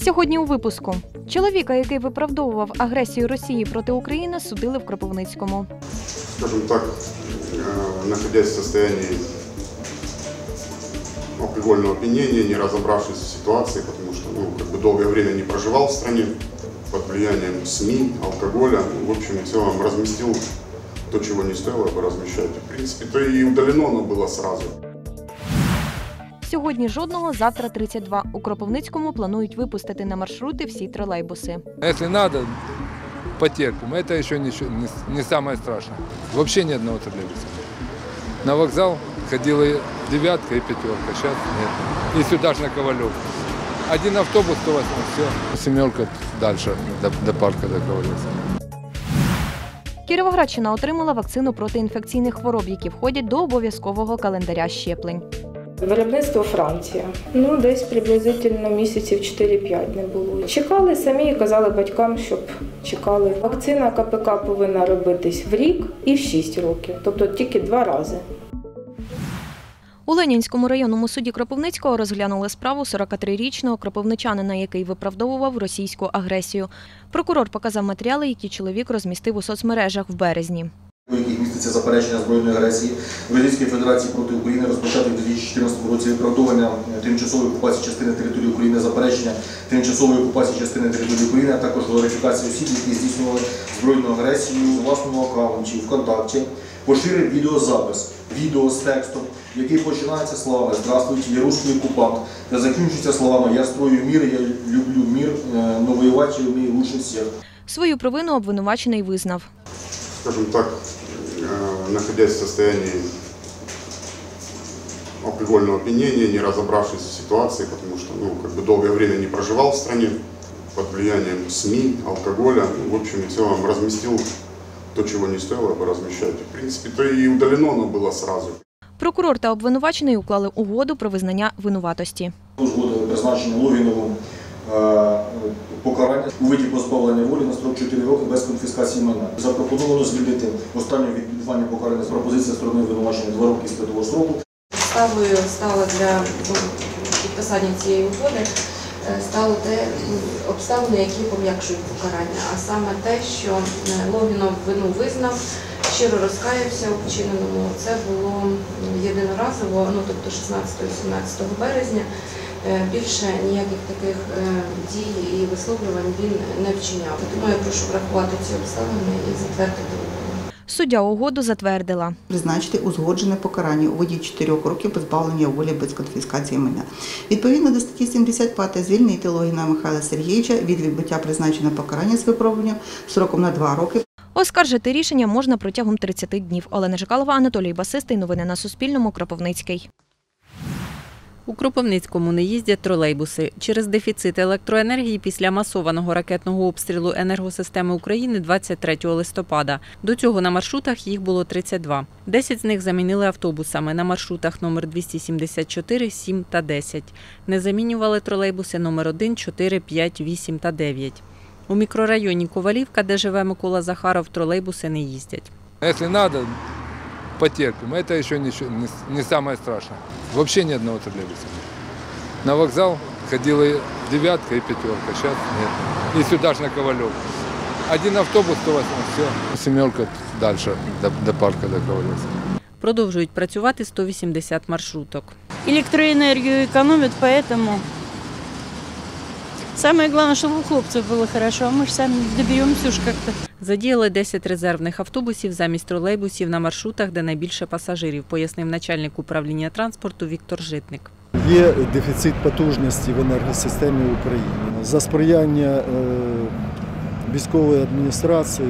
Сьогодні у випуску. Чоловіка, який виправдовував агресію Росії проти України, судили в Кропивницькому. Скажем так, находясь в состоянии алкогольного опьянения, не разобравшись в ситуации, потому что долгое время не проживал в стране, под влиянием СМИ, алкоголя, в общем и целом разместил то, чего не стоило бы размещать. В принципе, то и удалено оно было сразу. Сьогодні жодного, завтра 32. У Кропивницькому планують випустити на маршрути всі тролейбуси. Если надо, потерпим. Это еще не самое страшное. Вообще ни одного троллейбуса. На вокзал ходила девятка и пятерка, сейчас нет. И сюда же на Ковалев. Один автобус, 108, все. Семерка дальше, до парка, до Ковалевска. Кіровоградщина отримала вакцину проти інфекційних хвороб, які входять до обов'язкового календаря щеплень. Виробництво Франція. Десь приблизительно місяців 4-5 не було. Чекали самі і казали батькам, щоб чекали. Вакцина КПК повинна робитись в рік і в 6 років, тобто тільки 2 рази. У Ленінському районному суді Кропивницького розглянули справу 43-річного кропивничанина, який виправдовував російську агресію. Прокурор показав матеріали, які чоловік розмістив у соцмережах в березні. У яких міститься заперечення збройної агресії Російської Федерації проти України, розпочати в 2014 році виправдовування тимчасової окупації частини території України, заперечення тимчасової окупації частини території України, а також глорифікацію осіб, які здійснювали збройну агресію у власному аккаунті, ВКонтакті, поширив відеозапис, відео з текстом, який починається словами «Здравствуйте, я русский оккупант», та закінчується словами «Я строю мир, я люблю мир, но воевать я умею лучше всех». Свою провину обвинувачений визнав. Скажем так, находясь в состоянии алкогольного опьянения, не разобравшись в ситуации, потому что долгое время не проживал в стране, под влиянием СМИ, алкоголя, в общем и целом разместил то, чего не стоило бы размещать. В принципе, то и удалено оно было сразу. Прокурор та обвинувачений уклали угоду про визнання винуватості. Узгодили призначення Логінову покарання у виді позбавлення волі на строк 4 роки без конфіскації майна. Запропоновано звільнити останнє відбування покарання з пропозиції сторони обвинувачення 2 роки з того строку. Підставою стало для підписання цієї угоди стало те обставини, які пом'якшують покарання, а саме те, що Логінов вину визнав, щиро розкаявся у вчиненому. Це було єдиноразово, тобто 16-17 березня. Більше ніяких таких дій і висловлювань він не вчиняв. Тому я прошу врахувати ці обставини і затвердити угоду. Суддя угоду затвердила. Призначити узгоджене покарання у виді 4 років позбавлення волі без конфіскації майна. Відповідно до статті 75 звільнити Логіна Михайла Сергійовича від відбуття призначеного покарання з випробуванням строком на 2 роки. Оскаржити рішення можна протягом 30 днів. Олена Жикалова, Анатолій Басистий. Новини на Суспільному. Кропивницький. У Кропивницькому не їздять тролейбуси. Через дефіцит електроенергії після масованого ракетного обстрілу енергосистеми України 23 листопада. До цього на маршрутах їх було 32. 10 з них замінили автобусами на маршрутах номер 274, 7 та 10. Не замінювали тролейбуси номер 1, 4, 5, 8 та 9. У мікрорайоні Ковалівка, де живе Микола Захаров, тролейбуси не їздять. Если надо, потерпим. Это еще не самое страшное. Вообще ни одного троллейбуса. На вокзал ходила девятка и пятерка, сейчас нет. И сюда же на Ковалев. Один автобус, 108, все. Семерка дальше, до парка, до Ковалевска. Продовжують працювати 180 маршруток. Электроэнергию экономят, поэтому самое главное, чтобы у хлопцев было хорошо, а мы же сами доберемся уж как-то. Задіяли 10 резервних автобусів замість тролейбусів на маршрутах, де найбільше пасажирів, пояснив начальник управління транспорту Віктор Житник. Є дефіцит потужності в енергосистемі України. За сприяння військової адміністрації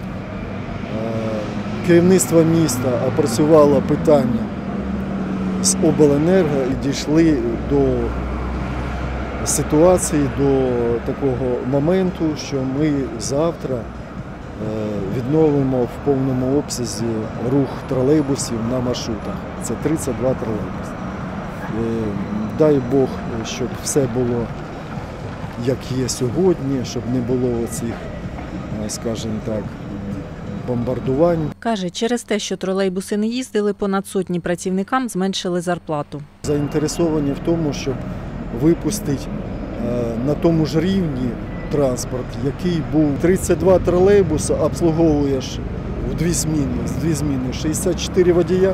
керівництво міста опрацювало питання з обленерго і дійшли до ситуації, до такого моменту, що ми завтра відновимо в повному обсязі рух тролейбусів на маршрутах. Це 32 тролейбуси. Дай Бог, щоб все було як є сьогодні, щоб не було цих, скажімо так, бомбардувань. Каже, через те, що тролейбуси не їздили, понад сотні працівникам зменшили зарплату. Заінтересовані в тому, щоб випустити на тому ж рівні транспорт, який був. 32 тролейбуси обслуговуєш в дві зміни, 64 водія,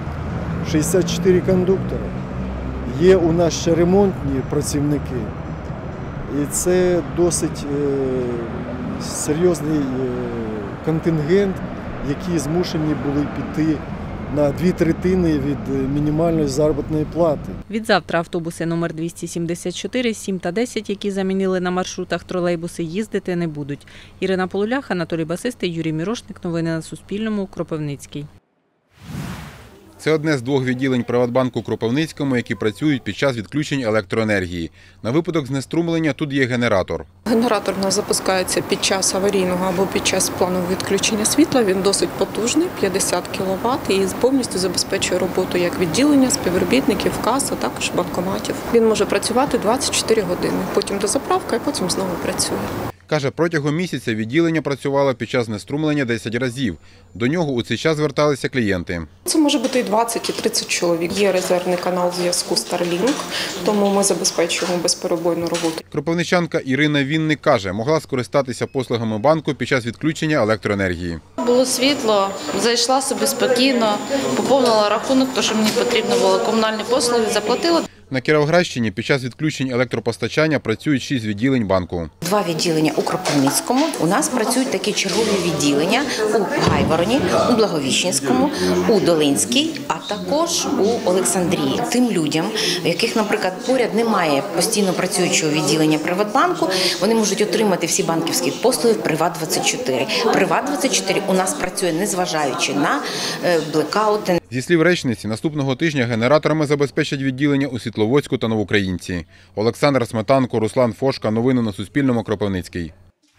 64 кондуктора. Є у нас ще ремонтні працівники, і це досить серйозний контингент, які змушені були піти на 2/3 від мінімальної заробітної плати. Відзавтра автобуси номер 274, 7 та 10, які замінили на маршрутах тролейбуси, їздити не будуть. Ірина Полулях, Анатолій Басистий, Юрій Мірошник. Новини на Суспільному. Кропивницький. Це одне з 2 відділень Приватбанку у Кропивницькому, які працюють під час відключень електроенергії. На випадок знеструмлення тут є генератор. Генератор у нас запускається під час аварійного або під час планового відключення світла. Він досить потужний, 50 кВт, і повністю забезпечує роботу як відділення, співробітників, кас, а також банкоматів. Він може працювати 24 години, потім дозаправка і потім знову працює. Каже, протягом місяця відділення працювало під час знеструмлення 10 разів. До нього у цей час зверталися клієнти. Це може бути і 20, і 30 чоловік. Є резервний канал зв'язку Starlink, тому ми забезпечуємо безперебойну роботу. Кропивничанка Ірина Вінник каже, могла скористатися послугами банку під час відключення електроенергії. Було світло, зайшла собі спокійно, поповнила рахунок, то що мені потрібно було, комунальні послуги заплатила. На Кіровоградщині під час відключень електропостачання працюють 6 відділень банку. 2 відділення у Кропивницькому. У нас працюють такі чергові відділення у Гайвороні, у Благовіщенському, у Долинській, а також у Олександрії. Тим людям, в яких, наприклад, поряд немає постійно працюючого відділення Приватбанку, вони можуть отримати всі банківські послуги в Приват24. Приват24 у нас працює незважаючи на блекаути. Зі слів речниці, наступного тижня генераторами забезпечать відділення у Світловодську та Новоукраїнці. Олександр Сметанко, Руслан Фошка. Новини на Суспільному. Кропивницький.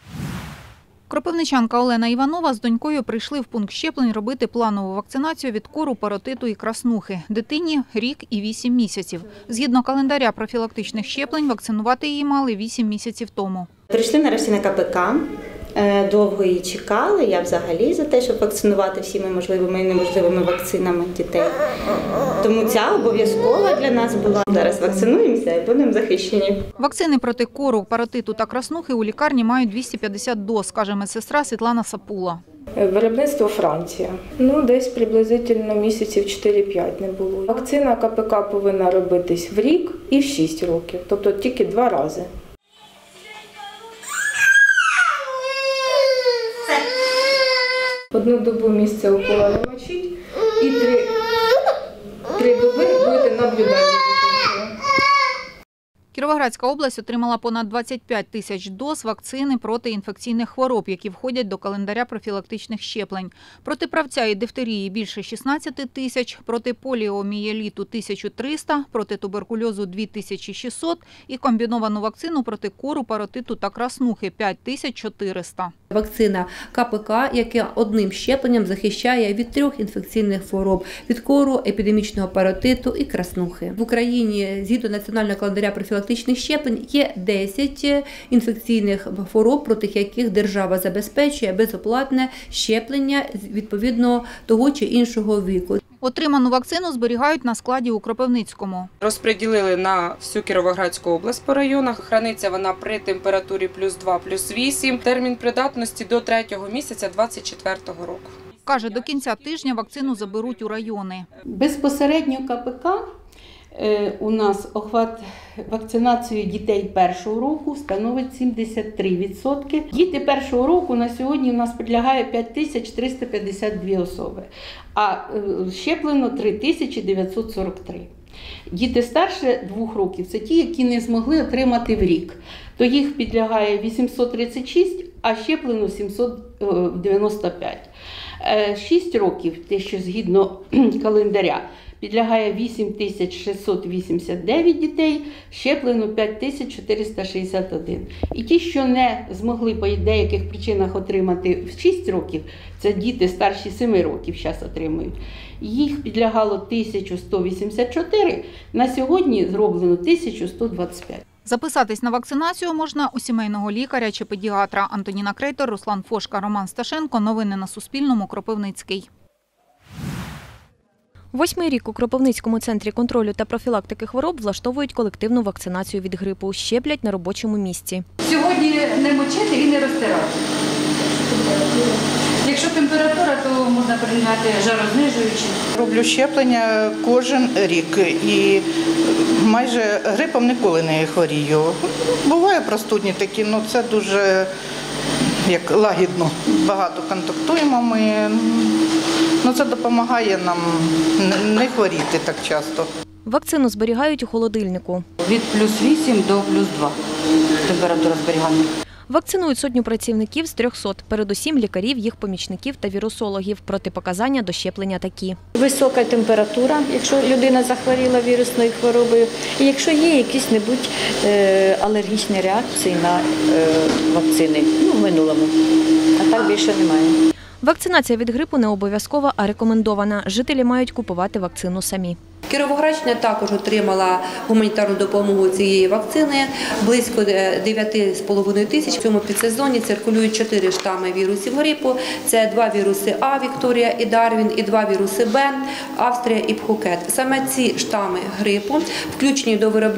Кропивничанка Олена Іванова з донькою прийшли в пункт щеплень робити планову вакцинацію від кору, паротиту і краснухи. Дитині – рік і 8 місяців. Згідно календаря профілактичних щеплень, вакцинувати її мали 8 місяців тому. Прийшли нарешті на КПК. Довго її чекали. Я взагалі за те, щоб вакцинувати всіми можливими і неможливими вакцинами дітей. Тому ця обов'язкова для нас була. Зараз вакцинуємося і будемо захищені. Вакцини проти кору, паротиту та краснухи у лікарні мають 250 доз, каже медсестра Світлана Сапула. Виробництво Франція. Десь приблизительно місяців 4-5 не було. Вакцина КПК повинна робитись в рік і в 6 років, тобто тільки 2 рази. Одну добу місце укола не мочіть і 3 доби будете наблюдати. Кіровоградська область отримала понад 25 тисяч доз вакцини проти інфекційних хвороб, які входять до календаря профілактичних щеплень. Проти правця і дифтерії – більше 16 тисяч, проти поліомієліту – 1300, проти туберкульозу – 2600 і комбіновану вакцину проти кору, паротиту та краснухи – 5400. Вакцина КПК, яка одним щепленням захищає від 3 інфекційних хвороб – від кору, епідемічного паротиту і краснухи. В Україні, згідно національного календаря профілактичних щеплень, є 10 інфекційних хвороб, проти яких держава забезпечує безоплатне щеплення відповідно того чи іншого віку. Отриману вакцину зберігають на складі у Кропивницькому. Розподілили на всю Кіровоградську область по районах. Храниться вона при температурі +2, +8. Термін придатності до 3-го місяця 2024 року. Каже, до кінця тижня вакцину заберуть у райони. Безпосередньо КПК у нас охват вакцинації дітей першого року становить 73%. Діти першого року на сьогодні у нас підлягає 5352 особи, а щеплено 3943. Діти старше 2 років – це ті, які не змогли отримати в рік. То їх підлягає 836, а щеплено 795. 6 років, те, що згідно календаря, підлягає 8689 дітей, щеплено 5461. І ті, що не змогли по деяких причинах отримати в 6 років, це діти старші 7 років зараз отримують. Їх підлягало 1184, на сьогодні зроблено 1125. Записатись на вакцинацію можна у сімейного лікаря чи педіатра. Антоніна Крейтор, Руслан Фошка, Роман Сташенко. Новини на Суспільному. Кропивницький. 8-й рік у Кропивницькому центрі контролю та профілактики хвороб влаштовують колективну вакцинацію від грипу. Щеплять на робочому місці. Сьогодні не мочити і не розтирати. Якщо температура, то можна прийняти жарознижуючі. Роблю щеплення кожен рік і майже грипом ніколи не хворію. Буває простудні такі, але це дуже як лагідно. Багато контактуємо ми. Це допомагає нам не хворіти так часто. Вакцину зберігають у холодильнику. Від +8 до +2 температура зберігання. Вакцинують сотню працівників з 300, передусім лікарів, їх помічників та вірусологів. Протипоказання до щеплення такі. Висока температура, якщо людина захворіла вірусною хворобою, і якщо є якісь-небудь алергічні реакції на вакцини, в минулому, а так більше немає. Вакцинація від грипу не обов'язкова, а рекомендована. Жителі мають купувати вакцину самі. Кіровоградщина також отримала гуманітарну допомогу цієї вакцини. Близько 9,5 тисяч. В цьому підсезоні циркулюють 4 штами вірусів грипу. Це 2 віруси А, Вікторія і Дарвін, і 2 віруси Б, Австрія і Пхукет. Саме ці штами грипу включені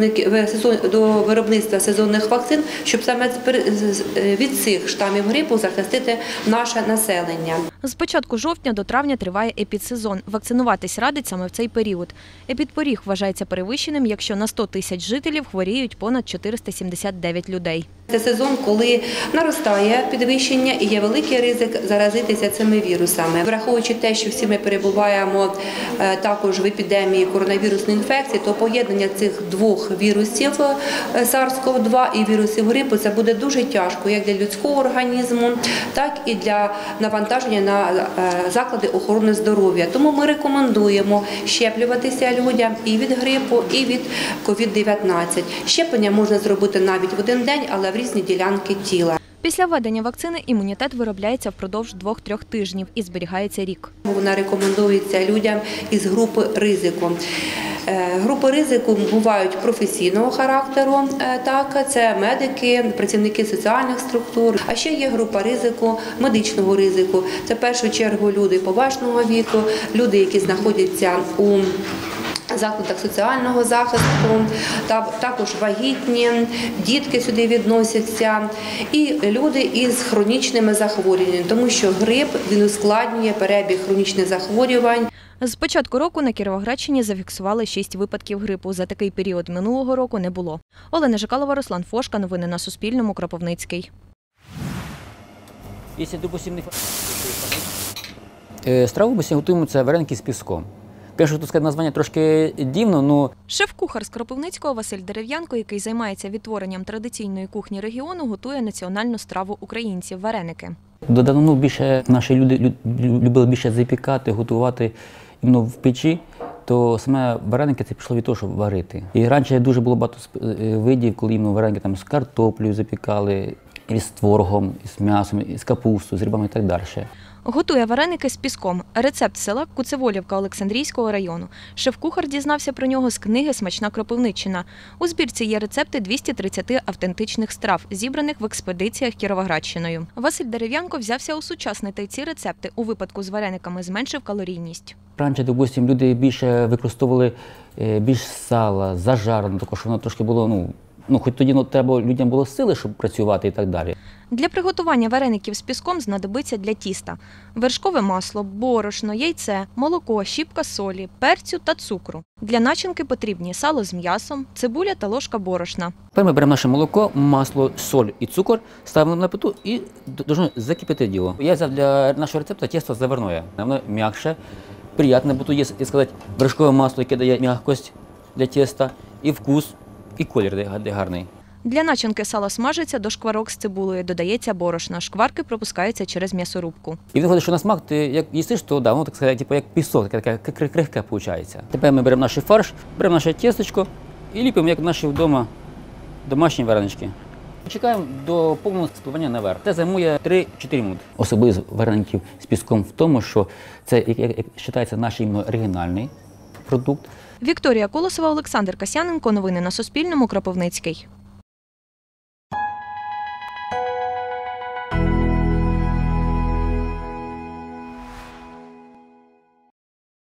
до виробництва сезонних вакцин, щоб саме від цих штамів грипу захистити наше населення. З початку жовтня до травня триває епідсезон. Вакцинуватись радить саме в цей період. Епідпоріг вважається перевищеним, якщо на 100 тисяч жителів хворіють понад 479 людей. Це сезон, коли наростає підвищення і є великий ризик заразитися цими вірусами. Враховуючи те, що всі ми перебуваємо також в епідемії коронавірусної інфекції, то поєднання цих двох вірусів SARS-CoV-2 і вірусів грипу це буде дуже тяжко як для людського організму, так і для навантаження на заклади охорони здоров'я. Тому ми рекомендуємо щеплюватися людям і від грипу, і від COVID-19. Щеплення можна зробити навіть в один день, але в різні ділянки тіла. Після введення вакцини імунітет виробляється впродовж 2-3 тижнів і зберігається рік. Вона рекомендується людям із групи ризику. Групи ризику бувають професійного характеру, це медики, працівники соціальних структур. А ще є група ризику, медичного ризику. Це в першу чергу люди поважного віку, люди, які знаходяться у закладах соціального захисту, також вагітні, дітки сюди відносяться і люди із хронічними захворюваннями, тому що грип він ускладнює перебіг хронічних захворювань. З початку року на Кіровоградщині зафіксували 6 випадків грипу. За такий період минулого року не було. Олена Жикалова, Руслан Фошка. Новини на Суспільному. Кропивницький. Страву ми готуємо це вареники з піском. Перше, тут сказати, названня трошки дивно, але... Шеф-кухар з Кропивницького Василь Дерев'янко, який займається відтворенням традиційної кухні регіону, готує національну страву українців – вареники. Давно більше наші люди любили більше запікати, готувати іменно в печі, то саме вареники це пішло від того, щоб варити. І раніше дуже було багато видів, коли іменно вареники там з картоплею запікали, і з творогом, і з м'ясом, і з капустою, з рибами і так далі. Готує вареники з піском. Рецепт села Куцеволівка Олександрійського району. Шеф-кухар дізнався про нього з книги «Смачна Кропивниччина». У збірці є рецепти 230 автентичних страв, зібраних в експедиціях Кіровоградщиною. Василь Дерев'янко взявся усучаснити ці рецепти. У випадку з варениками зменшив калорійність. Раніше, допустим, люди більше використовували більш сала, зажарене, також воно трошки було, хоч тоді треба людям було сили, щоб працювати і так далі. Для приготування вареників з піском знадобиться для тіста вершкове масло, борошно, яйце, молоко, щіпка солі, перцю та цукру. Для начинки потрібні сало з м'ясом, цибуля та ложка борошна. Тепер ми беремо наше молоко, масло, соль і цукор, ставимо на плиту і повинно закипіти діло. Я взяв для нашого рецепту тісто заварне. Воно м'якше, приємне, бо тут є, сказати, вершкове масло, яке дає м'якость для тіста, і вкус, і колір гарний. Для начинки сало смажиться до шкварок з цибулею, додається борошно. Шкварки пропускаються через м'ясорубку. І виходить, що на смак ти як їстиш, то воно так сказати, як пісок, таке крихке виходить. Тепер ми беремо наш фарш, беремо наше тістечко і ліпимо, як наші вдома домашні варенички. Чекаємо до повного спливання наверх. Це займує 3-4 минути. Особливість вареників з піском в тому, що це, як вважається, наш оригінальний продукт. Вікторія Колосова, Олександр Касяненко. Новини на Суспільному. Кропивницький.